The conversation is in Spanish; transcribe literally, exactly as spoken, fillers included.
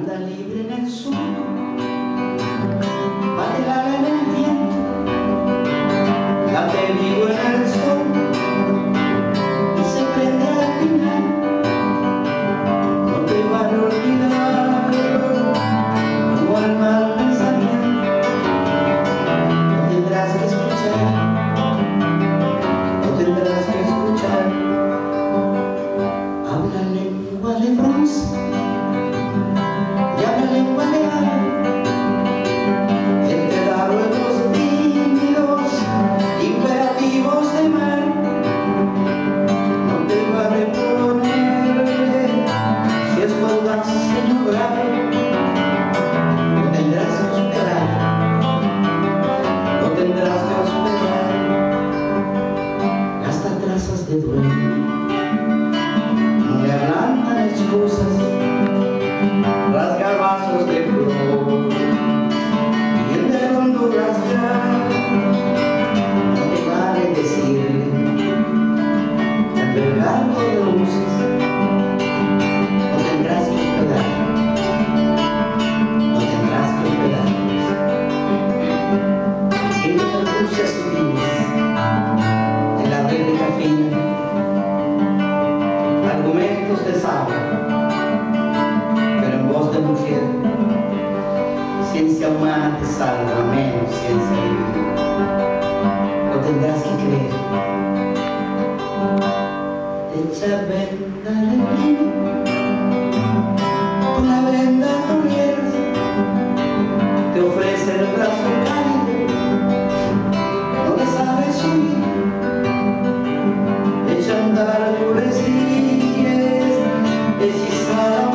anda libre en el surco, va de ala en el viento, late vivo en el sol y se prende al final. No te van a olvidar como el mal pensamiento. No tendrás que escuchar, no tendrás que escuchar. Habla lengua de bronce y habla lengua de oro, que te da ruegos tímidos, imperativos de mar. No te va a reponer si escondas el lugar. No tendrás que esperar, no tendrás que esperar. Gasta trazas de duelo, no le ablandan excusas, rasga vasos de flor y el de Honduras ya. No te vale decirle que albergando de luces. No tendrás que esperar, no tendrás que esperar. Entre luces sutiles de la réplica fina, argumentos de sabio, pero en voz de mujer. Ciencia humana te salva, menos ciencia divina. Lo tendrás que creer. Echa venda de alegría, una venda tolieras, te ofrece el brazo cálido, no le sabes subir. Echa a andar, tú le sigues, hechizada